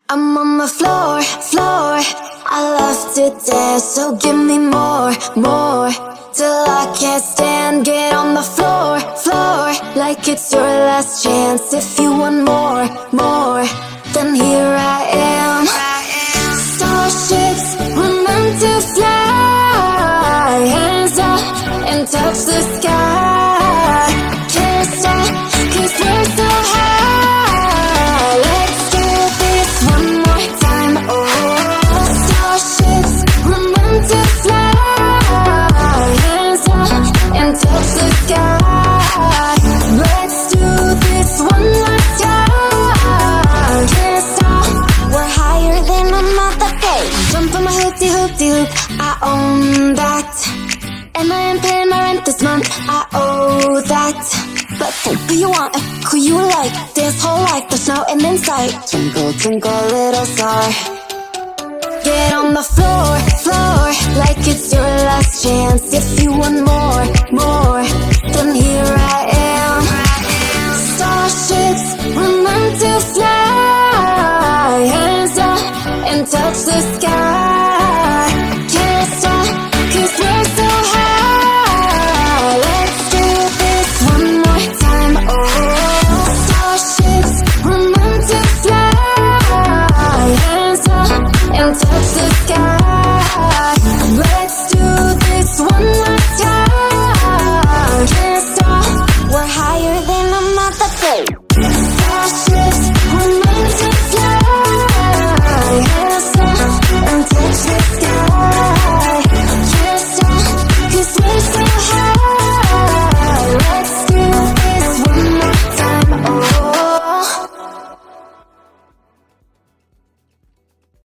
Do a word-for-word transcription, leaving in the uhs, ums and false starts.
I'm on the floor, floor. I love to dance, so give me more, more. Till I can't stand, get on the floor, floor. Like it's your last chance. If you want more, more, then here I am. Starships, we're meant to fly. Hands up and touch the sky. Can't stop, cause we're so high. Let's do this one more time. Oh, starships, we're meant to fly. Hands up and touch the sky. Let's do this one more time. Can't stop, we're higher than a motherfucker. Jump on my hoopty hoopty hoop, I own that. And I am paying my rent this month, I owe that. But think who you want, who you like. This whole life, there's no end in sight. Twinkle, twinkle, little star. Get on the floor, floor. Like it's your last chance. If you want more, more, then here I am. Starships, we're meant to fly.